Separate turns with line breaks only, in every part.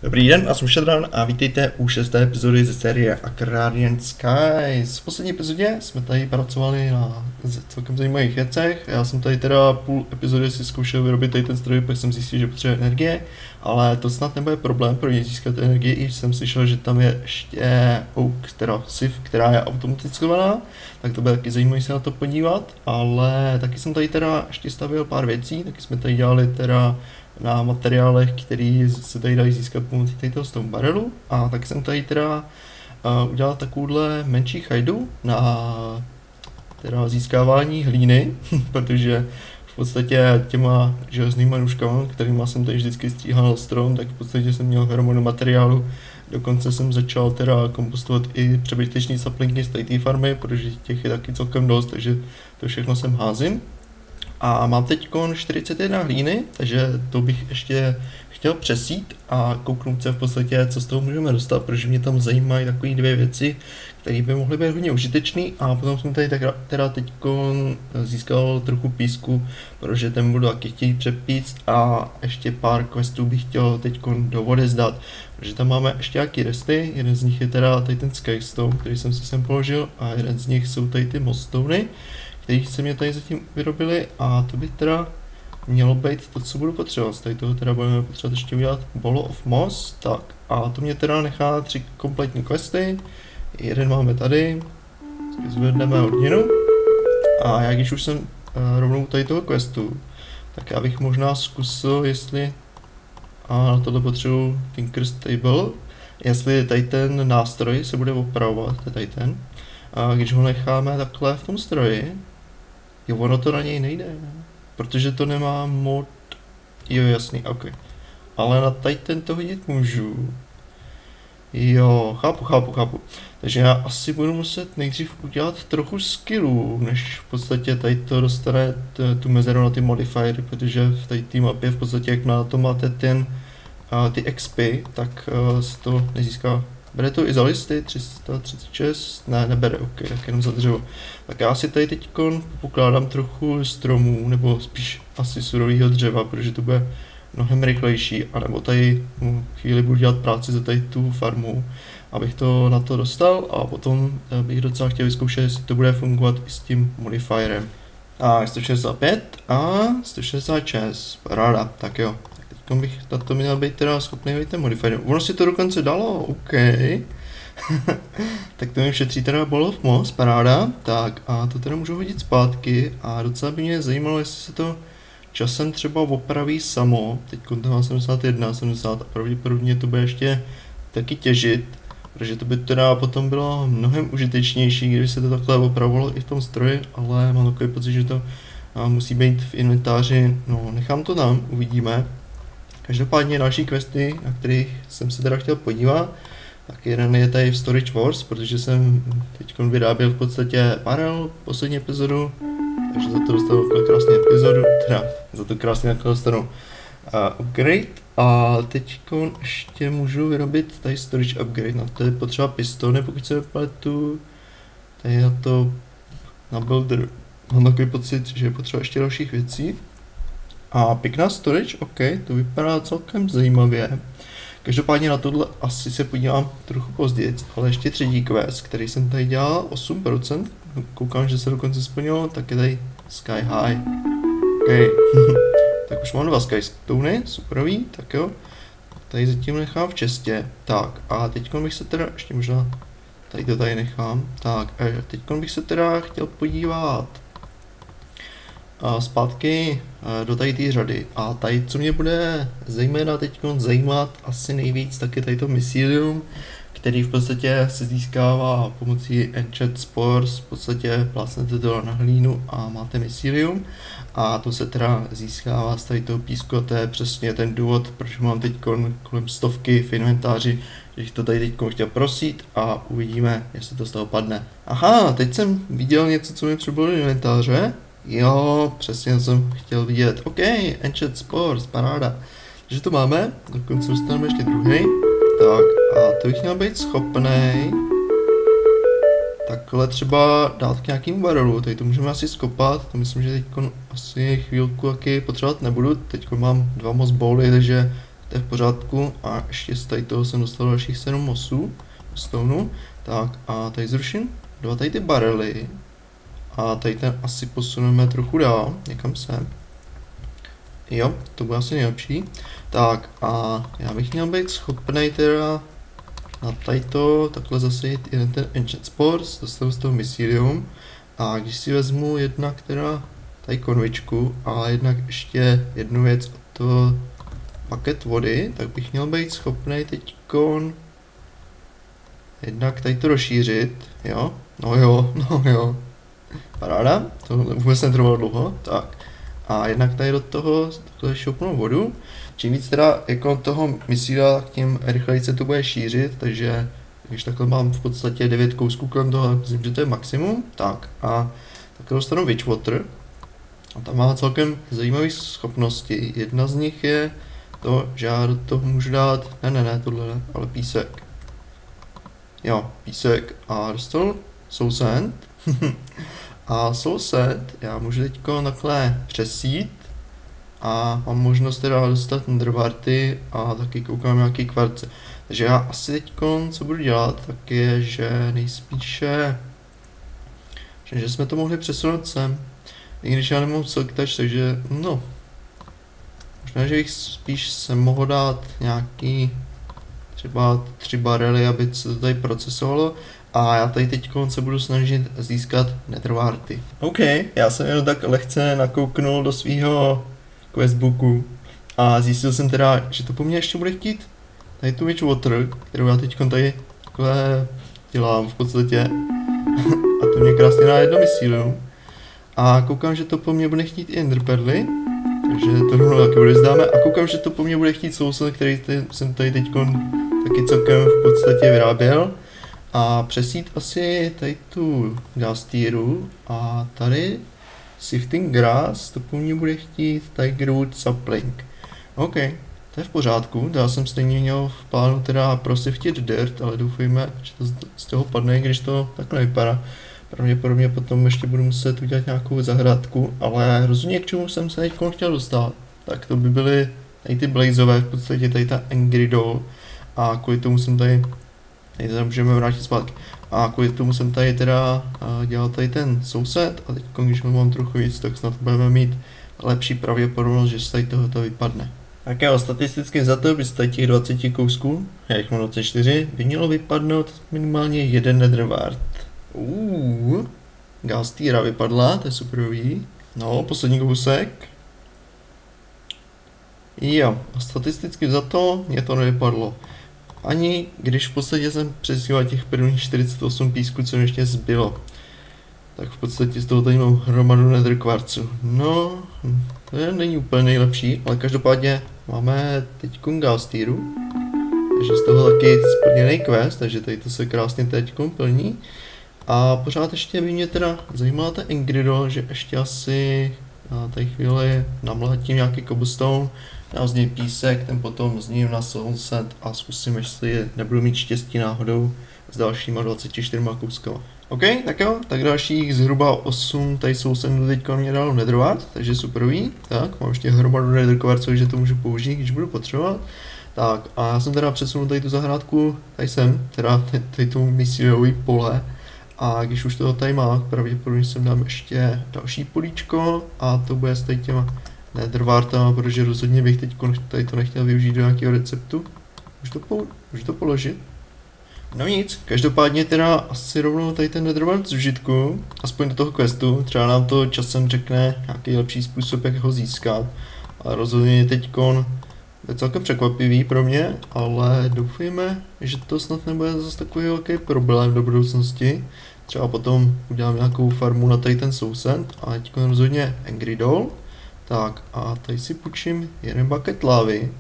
Dobrý den, já jsem Šadran a vítejte u 6. epizody ze série Agrarian Skies. V poslední epizodě jsme tady pracovali na celkem zajímavých věcech. Já jsem tady teda půl epizody si zkoušel vyrobit tady ten stroj, protože jsem zjistil, že potřebuje energie, ale to snad nebude problém pro ně získat energii, i jsem slyšel, že tam je ještě Oak, teda SIF, která je automatizovaná, tak to bude taky zajímavé se na to podívat, ale taky jsem tady teda ještě stavil pár věcí, taky jsme tady dělali teda na materiálech, který se tady dají získat pomocí toho stone barrelu, a tak jsem tady teda udělal takovouhle menší chajdu na teda získávání hlíny, protože v podstatě těma železnýma nůžkama, kterýma jsem tady vždycky stříhal strom, tak v podstatě jsem měl hromadu materiálu. Dokonce jsem začal teda kompostovat i přebytečný saplinky z té farmy, protože těch je taky celkem dost, takže to všechno jsem házím. A mám teď 41 hlíny, takže to bych ještě chtěl přesít a kouknout se v podstatě, co z toho můžeme dostat, protože mě tam zajímají takové dvě věci, které by mohly být hodně užitečné. A potom jsem tady teda teď získal trochu písku, protože ten budu taky chtít přepíct, a ještě pár questů bych chtěl teď do vody zdat, protože tam máme ještě nějaký resty. Jeden z nich je teda tady ten Skystone, který jsem si sem položil, a jeden z nich jsou tady ty Mossstony, který se mě tady zatím vyrobili, a to by teda mělo být to, co budu potřebovat. Z tady toho teda budeme potřebovat ještě udělat Ball of Moss, tak a to mě teda nechá 3 kompletní questy, jeden máme tady, zvedneme hodinu, a jak když už jsem rovnou tady toho questu, tak já bych možná zkusil, jestli na tohle potřebuji Tinker's Table, jestli tady ten nástroj se bude opravovat, to je tady ten, a když ho necháme takhle v tom stroji, jo, ono to na něj nejde, ne? Protože to nemá mod, jo, jasný, ok. Ale na tady tento hodit můžu. Jo, chápu. Takže já asi budu muset nejdřív udělat trochu skillů, než v podstatě tady to dostane tu mezeru na ty modifiery, protože v tady té mapě v podstatě, jak na to máte ty XP, tak se to nezíská. Bere to i za listy, 336, ne, nebere, ok, tak jenom za dřevo. Tak já si tady teď pokládám trochu stromů, nebo spíš asi surového dřeva, protože to bude mnohem rychlejší, anebo tady chvíli budu dělat práci za tady tu farmu, abych to na to dostal, a potom bych docela chtěl vyzkoušet, jestli to bude fungovat i s tím modifierem. A 165 a 166, ráda, tak jo. Bych na to měl být teda schopný být ten modifier. Ono si to dokonce dalo, ok. Tak to mi šetří teda Ball of Moss, paráda. Tak a to teda můžu hodit zpátky, a docela by mě zajímalo, jestli se to časem třeba opraví samo. Teď tam mám 71, 70 a pravděpodobně to bude ještě taky těžit, protože to by teda potom bylo mnohem užitečnější, kdyby se to takhle opravovalo i v tom stroji, ale mám takový pocit, že to musí být v inventáři. No, nechám to tam, uvidíme. Každopádně další questy, na kterých jsem se teda chtěl podívat, tak jeden je tady v Storage Wars, protože jsem teď vyráběl v podstatě barrel poslední epizodu, takže za to dostanu krásný epizodu, teda za to krásně dostanu upgrade, a teď ještě můžu vyrobit tady storage upgrade, na to je potřeba pistony, pokud se nepletu, tady na to na builder, mám takový pocit, že je potřeba ještě dalších věcí. A pěkná storage, ok, to vypadá celkem zajímavě. Každopádně na tohle asi se podívám trochu později, ale ještě třetí quest, který jsem tady dělal, 8%, koukám, že se dokonce splnilo, tak je tady Sky High. Ok, tak už mám 2 Skystony, superový, tak jo. Tady zatím nechám v čestě, tak a teď bych se teda, ještě možná, tady to tady nechám, tak teď bych se teda chtěl podívat zpátky do tady té řady, a tady, co mě bude zejména teď zajímat asi nejvíc, tak je tady to mycelium, který v podstatě se získává pomocí Enchant Spores, v podstatě plácnete to na hlínu a máte mycelium, a to se teda získává z tady toho písku, a to je přesně ten důvod, proč mám teď kolem 100 v inventáři, že to tady teď chtěl prosít, a uvidíme, jestli to z toho padne. Aha, teď jsem viděl něco, co mi přibylo do inventáře. Jo, přesně jsem chtěl vidět. OK, Enchant Spores, paráda. Takže to máme, dokonce dostaneme ještě druhý. Tak, a to bych měl být schopnej takhle třeba dát k nějakému barrelu. Tady to můžeme asi skopat, to myslím, že teď asi chvílku taky potřebovat nebudu. Teď mám 2 moss bowly, takže to je v pořádku a ještě z tady toho jsem dostal dalších 7 mosů, stoneu, tak a tady zruším 2 tady ty barely a tady ten asi posuneme trochu dál, někam sem. Jo, to bude asi nejlepší. Tak a já bych měl být schopný teda na tadyto takhle zase jít jeden ten Enchant Spores, dostanu z toho Mycelium a když si vezmu jednak teda tady konvičku a jednak ještě jednu věc od toho bucket vody, tak bych měl být schopný teďkon jednak tady to rozšířit, jo, no jo, paráda, to vůbec netrvalo dlouho, tak. A jednak tady do toho takhle šoupnu vodu. Čím víc teda jako toho Mycelia, tím rychleji se to bude šířit, takže když takhle mám v podstatě 9 kousků kolem toho, myslím, že to je maximum. Tak a takhle dostanu Witchwater. A tam má celkem zajímavé schopnosti. Jedna z nich je to, že já do toho můžu dát, ne, tohle ne, ale písek. Jo, písek a dostal Soul Sand. A Soul Sand já můžu teď takhle přesít a mám možnost teda dostat Netherwarty a taky koukám nějaký kvarce. Takže já asi teď co budu dělat, tak je, že nejspíše, že jsme to mohli přesunout sem. I když já nemám Silk Touch, takže no, možná, že bych spíš sem mohl dát nějaký třeba 3 barely, aby se to tady procesovalo. A já tady teď se budu snažit získat Netherwarty. OK, já jsem jenom tak lehce nakouknul do svého questbooku a zjistil jsem teda, že to po mně ještě bude chtít tady tu Witchwater, kterou já teď tady takhle dělám v podstatě. A to mě krásně dá jedno Mycelium. A koukám, že to po mně bude chtít i Enderperly, takže to rovnou taky odezdáme. A koukám, že to po mně bude chtít Soul Sand, který jsem tady teď taky celkem v podstatě vyráběl. A přesít asi tady tu Gastieru a tady Sifting Grass, to po mně bude chtít Tigerwood Sapling. OK, to je v pořádku, já jsem stejně měl v plánu teda prosiftit dirt, ale doufejme, že to z toho padne, když to takhle nevypadá. Pravděpodobně potom ještě budu muset udělat nějakou zahrádku, ale rozhodně k čemu jsem se teď chtěl dostat, tak to by byly tady ty blazové, v podstatě tady ta Angry Doll a kvůli tomu jsem tady to můžeme vrátit zpátky. A kvůli tomu jsem tady teda dělal tady ten soused a teď když mám trochu víc, tak snad budeme mít lepší pravděpodobnost, že z tady tohoto vypadne. Tak jo, statisticky za to by z těch 20 kousků, já jich mám 24, by mělo vypadnout minimálně jeden Netherwart. Galstýra vypadla, to je superový. No, poslední kousek. Jo, a statisticky za to mě to nevypadlo. Ani když v podstatě jsem přesíval těch prvních 48 písků, co mi ještě zbylo. Tak v podstatě z toho tady mám hromadu nether kvarcu. No, to není úplně nejlepší, ale každopádně máme teď Galstýru. Takže z toho taky splněný quest, takže tady to se krásně teď plní. A pořád ještě by mě teda zajímala ta Angry Doll, že ještě asi na té chvíli namlátím nějaký cobblestone, dám z něj písek, ten potom z něj na Soul Sand a zkusím, jestli nebudu mít štěstí náhodou s dalšíma 24 kouskama. OK, tak jo, tak dalších zhruba 8 tady Soul Sandu teďka mě dalo Netherwart, takže superový. Tak, mám ještě hromadu nether kvarců, že to můžu použít, když budu potřebovat. Tak, a já jsem teda přesunul tady tu zahrádku, tady jsem, teda tady tomu Myceliový pole. A když už toho tady má, pravděpodobně sem dám ještě další políčko a to bude s tady těma Netherwartama, protože rozhodně bych teď tady to nechtěl využít do nějakého receptu. Můžu to položit? No nic, každopádně teda asi rovnou tady ten Netherwart z užitku, aspoň do toho questu, třeba nám to časem řekne nějaký lepší způsob, jak ho získat. A rozhodně teďkon je celkem překvapivý pro mě, ale doufejme, že to snad nebude zase takový velký problém do budoucnosti. Třeba potom udělám nějakou farmu na tady ten Soul Sand a teďkon rozhodně Angry Doll. Tak a tady si půjčím jeden bucket lávy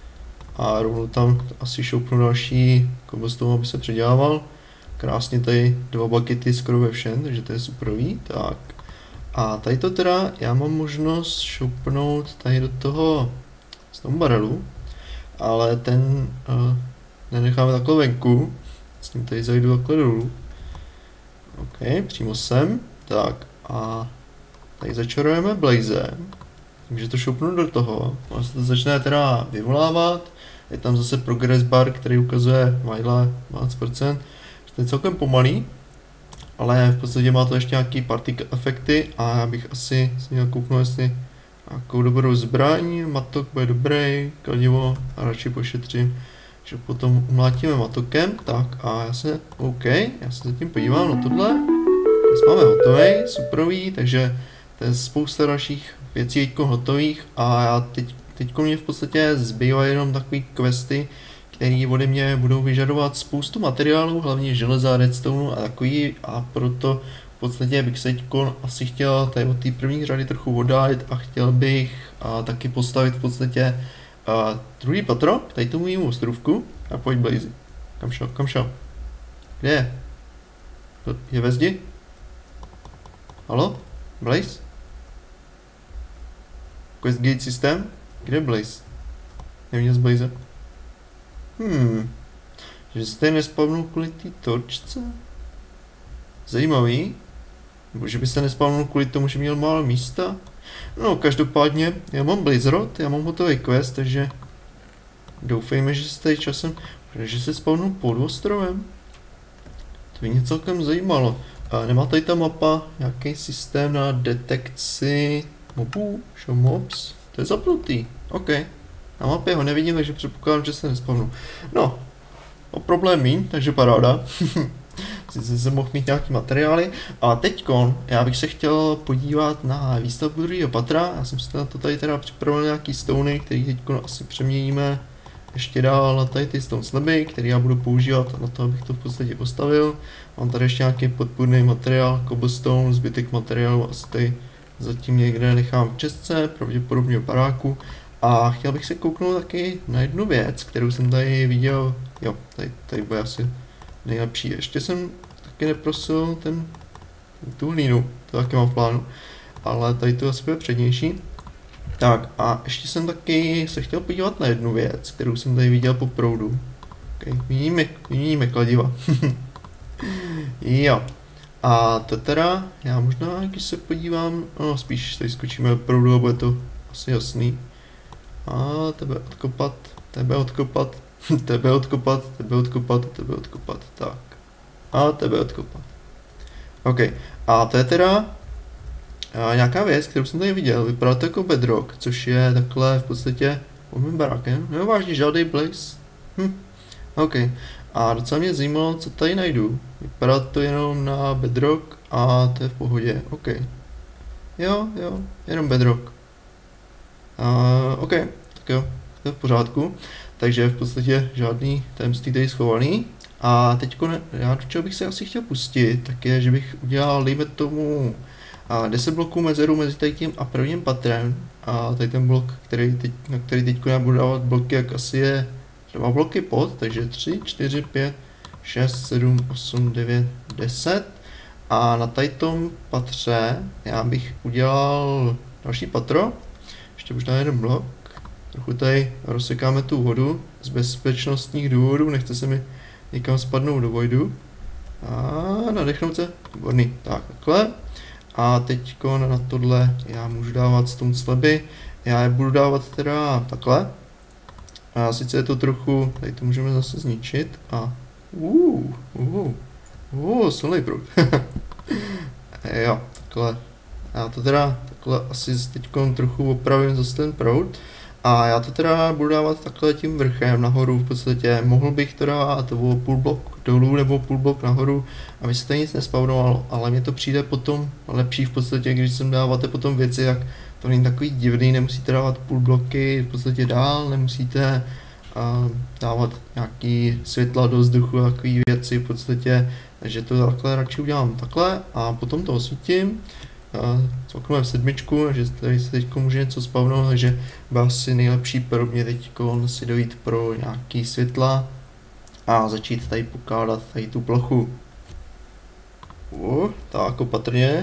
a rovnou tam asi šoupnu další cobblestone, aby se předělával. Krásně tady 2 buckety skoro ve všem, takže to je superový. Tak a tady to teda já mám možnost šoupnout tady do toho stone barrelu, ale ten nenecháme takhle venku, s tím tady zajdu takhle dolů. OK, přímo sem, tak a tady začarujeme blazem Takže to šoupnu do toho, a se to začne teda vyvolávat, je tam zase progress bar, který ukazuje Vajle 12%, to je celkem pomalý, ale v podstatě má to ještě nějaký particle efekty a já bych asi si měl kouknout, jestli nějakou dobrou zbraň, matok bude dobrý, kladivo a radši pošetřím, že potom umlátíme matokem, tak a já se zatím podívám na tohle, dnes máme hotový, superový, takže to je spousta dalších věcí teďko hotových a já teďko mě v podstatě zbývají jenom takový questy, které ode mě budou vyžadovat spoustu materiálů, hlavně železa, redstone a takový, a proto v podstatě bych se teďko asi chtěl tady od té první řady trochu oddálit a chtěl bych taky postavit v podstatě druhý patro k tady tomu mému ostrůvku. A pojď Blazy. Kam šel? Kde je? Je ve zdi? Halo? Blaze? Questgate systém? Kde je Blaze? Neviděl z Blaze? Že se tady nespavnul kvůli té torčce? Zajímavý. Nebo že by se nespavnul kvůli tomu, že měl málo místa? No, každopádně, já mám Blaze Rod, já mám hotový quest, takže doufejme, že se tady časem, že se spavnul pod ostrovem. To by mě celkem zajímalo. A nemá tady ta mapa nějaký systém na detekci mobů, show mobs? To je zapnutý, OK. Na mapě ho nevidím, takže předpokládám, že se nespavnu. No, o problém míň, takže paráda. Sice jsem mohl mít nějaký materiály. A teďkon, já bych se chtěl podívat na výstavbu druhého patra. Já jsem si na to tady teda připravil nějaký stony, který teďkon asi přeměníme ještě dál na tady ty stone slaby, který já budu používat na to, abych to v podstatě postavil. Mám tady ještě nějaký podpůrný materiál, cobblestone, zbytek materiálu asi tady zatím někde nechám v čestce, pravděpodobně v baráku. A chtěl bych se kouknout taky na jednu věc, kterou jsem tady viděl, jo, tady bude asi nejlepší. Ještě jsem taky neprosil tu hlínu, to taky mám v plánu, ale tady to asi bude přednější. Tak a ještě jsem taky se chtěl podívat na jednu věc, kterou jsem tady viděl po proudu. Okay, vyměníme kladiva. Jo. A to teda, já možná, když se podívám, no spíš tady skočíme do proudu a bude to asi jasný. A tebe odkopat, tebe odkopat, tebe odkopat, tebe odkopat, tebe odkopat, tak. A tebe odkopat. OK. A to je teda nějaká věc, kterou jsem tady viděl, vypadá to jako bedrock, což je takhle v podstatě pod mým barákem. No vážně, žádný blaze. OK. A docela mě zajímalo, co tady najdu. Vypadá to jenom na bedrock a to je v pohodě. OK. Jo, jenom bedrock. OK, tak jo, to je v pořádku. Takže v podstatě žádný tajemství tady schovaný. A teďko, já do čeho bych se asi chtěl pustit, tak je, že bych udělal, dejme tomu, 10 bloků mezeru mezi tady tím a prvním patrem. A tady ten blok, na který teďko já budu dávat bloky, jak asi je 2 bloky pod, takže 3, 4, 5, 6, 7, 8, 9, 10. A na tady tom patře já bych udělal další patro. Ještě možná jeden blok. Trochu tady rozsekáme tu vodu z bezpečnostních důvodů, nechce se mi někam spadnout do voidu. A nadechnout se, výborný, tak takhle. A teďko na tohle já můžu dávat stone slaby, já je budu dávat teda takhle. A sice je to trochu, tady to můžeme zase zničit a silný proud. Jo, takhle. Já to teda takhle asi teďko trochu opravím zase ten proud. A já to teda budu dávat takhle tím vrchem nahoru v podstatě. Mohl bych to dát o půl blok dolů nebo půl blok nahoru, aby se tady nic nespavnovalo, ale mně to přijde potom lepší v podstatě, když sem dáváte potom věci, jak to není takový divný, nemusíte dávat půl bloky v podstatě dál, nemusíte dávat nějaký světla do vzduchu a takové věci v podstatě, takže to takhle radši udělám takhle a potom to osvítím. Celkově v 7, že tady se teď může něco spavnout, takže bude asi nejlepší pro mě teď si dojít pro nějaký světla a začít tady pokládat tady tu plochu. Tak opatrně.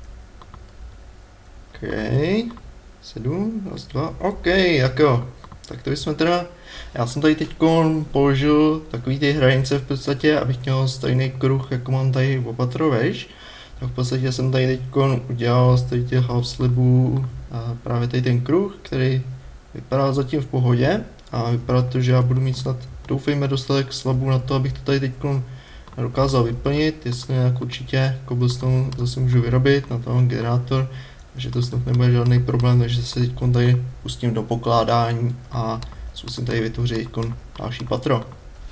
OK, 7, raz, 2, OK, tak jo. Tak to bychom teda, já jsem tady teď položil takový ty hranice v podstatě, abych měl stejný kruh, jako mám tady opatro veš. Tak v podstatě jsem tady teď udělal z tady těch half slabů právě tady ten kruh, který vypadá zatím v pohodě a vypadá to, že já budu mít snad, doufejme, dostatek slabů na to, abych to tady teď dokázal vyplnit, jestli nějak určitě cobblestone zase můžu vyrobit, na to mám generátor, takže to snad nebude žádný problém, takže se teď tady pustím do pokládání a zkusím tady vytvořit další patro.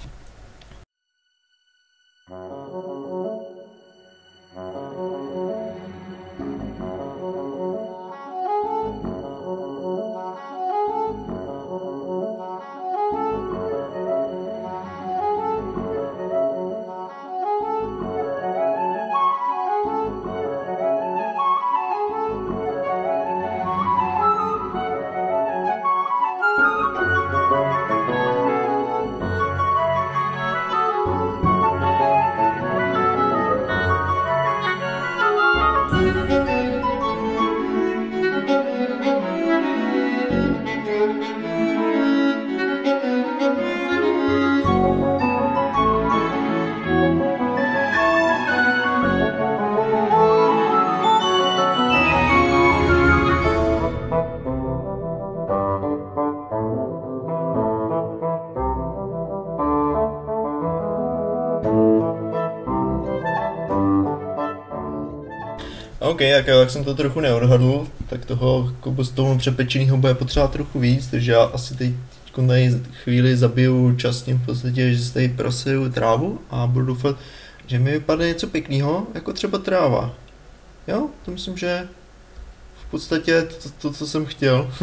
OK, jak jsem to trochu neodhadl, tak toho cobblestone přepečeného bude potřeba trochu víc, takže já asi teď tady chvíli zabiju čas tím v podstatě, že si tady proseju trávu a budu doufat, že mi vypadne něco pěkného, jako třeba tráva. Jo, to myslím, že v podstatě to co jsem chtěl.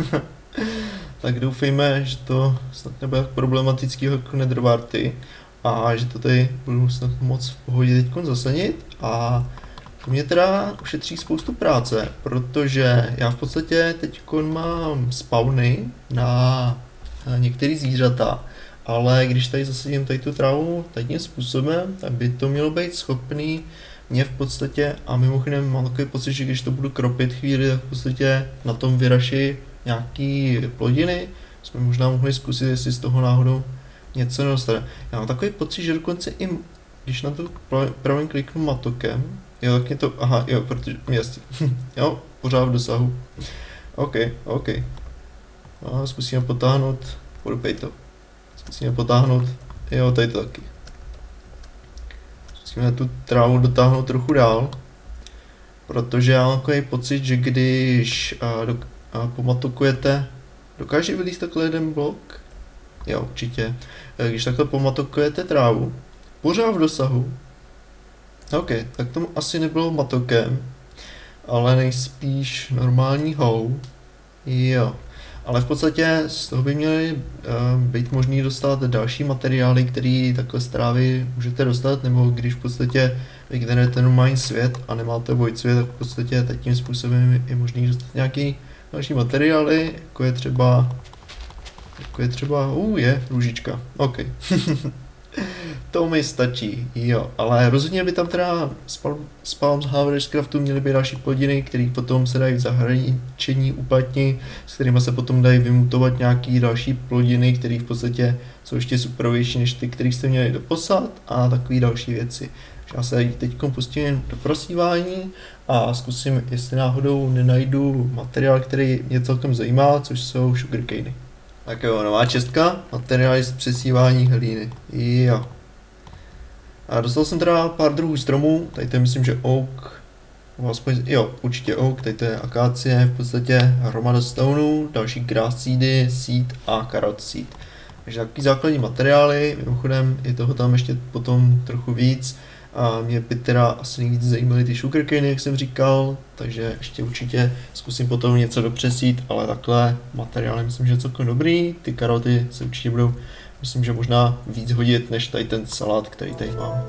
Tak doufejme, že to snad nebude problematického jako Netherwarty a že to tady budu snad moc v pohodě teď zasadit a to mě teda ušetří spoustu práce, protože já v podstatě teď mám spawny na některé zvířata, ale když tady zasadím tady tu trávu tím způsobem, tak by to mělo být schopný mě v podstatě, a mimochodem mám takový pocit, že když to budu kropit chvíli, tak v podstatě na tom vyraší nějaký plodiny, jsme možná mohli zkusit, jestli z toho náhodou něco nedostane. Já mám takový pocit, že dokonce i když na to pravým kliknu matokem, jo, tak mě to, aha, jo, protože, jasně, jo, pořád v dosahu. OK. A zkusíme potáhnout, podopej to. Zkusíme potáhnout, jo, tady to taky. Zkusíme tu trávu dotáhnout trochu dál, protože já mám takový pocit, že když pomatokujete, dokáže vylízt takhle jeden blok? Jo, určitě. Když takhle pomatokujete trávu, pořád v dosahu, OK, tak tomu asi nebylo matokem, ale nejspíš normální hou. Jo, ale v podstatě z toho by měly být možný dostat další materiály, které takhle z trávy můžete dostat, nebo když v podstatě vygenerujete normální svět a nemáte void svět, tak v podstatě tím způsobem je možný dostat nějaký další materiály, jako je třeba, je růžička, OK. To mi stačí, jo, ale rozhodně by tam teda z Palms Harvest Craftu měly být další plodiny, které potom se dají v zahraničení uplatnit, s kterými se potom dají vymutovat nějaký další plodiny, které v podstatě jsou ještě superovější než ty, které jste měli doposad a takové další věci. Já se teď pustím do prosívání a zkusím, jestli náhodou nenajdu materiál, který mě celkem zajímá, což jsou sugarcany. Tak jo, nová čestka, materiály z přesívání hlíny, jo. A dostal jsem teda pár druhů stromů, tady to je myslím, že oak, jo, určitě oak, tady to je akácie, v podstatě hromada stonů, další grass seedy, seed a carrot seed. Takže takový základní materiály, mimochodem je toho tam ještě potom trochu víc. A mě by teda asi nejvíc zajímaly ty sugarcany, jak jsem říkal, takže ještě určitě zkusím potom něco dopřesít, ale takhle materiály myslím, že je celkem dobrý, ty karoty se určitě budou, myslím, že možná víc hodit, než tady ten salát, který tady mám.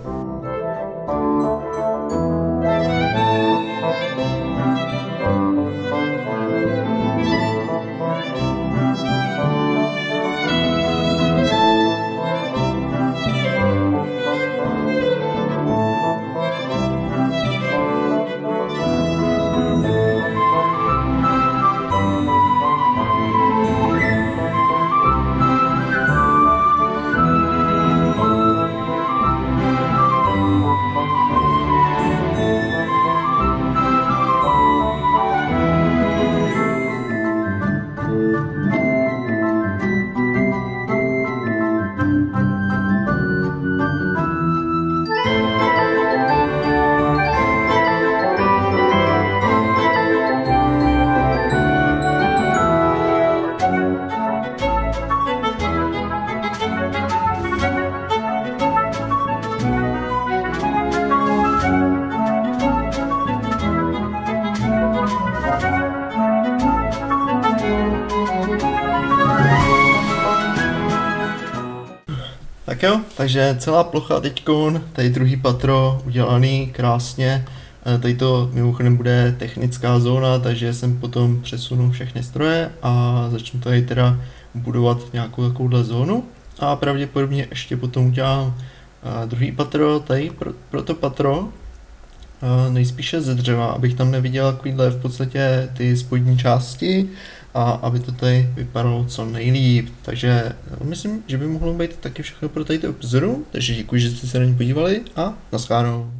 Tak jo, takže celá plocha teďkon, tady druhý patro udělaný krásně. Tady to mimochodem bude technická zóna, takže jsem potom přesunu všechny stroje a začnu tady teda budovat nějakou takovouhle zónu. A pravděpodobně ještě potom udělám druhý patro, tady pro to patro, nejspíše ze dřeva, abych tam neviděl takovýhle v podstatě ty spodní části a aby to tady vypadalo co nejlíp. Takže myslím, že by mohlo být taky všechno pro tady epizodu, takže děkuji, že jste se na ní podívali a naschledanou.